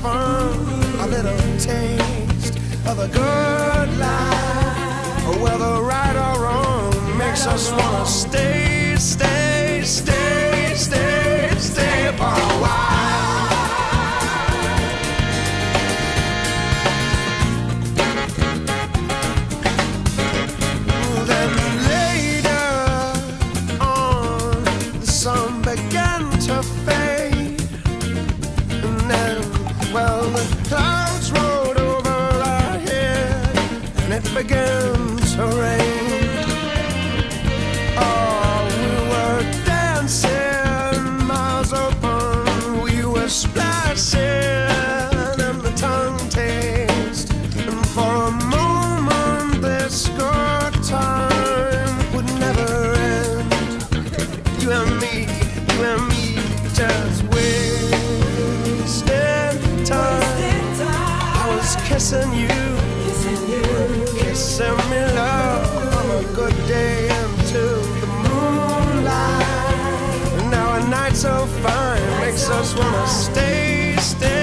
fun, a little taste of a good life, whether right or wrong, makes us wanna stay, stay, stay, stay, stay for a while. Then later on, the sun began to fade, and then, well, the clouds rolled over our head, and it began to rain. Oh, we were dancing, mouths open, we were splashing in the tongue taste, and for a moment this good time would never end. You and me, just wasting time. I was kissing you, kissing me, love, on a good day into the moonlight. And now a night so fine makes us wanna stay, stay.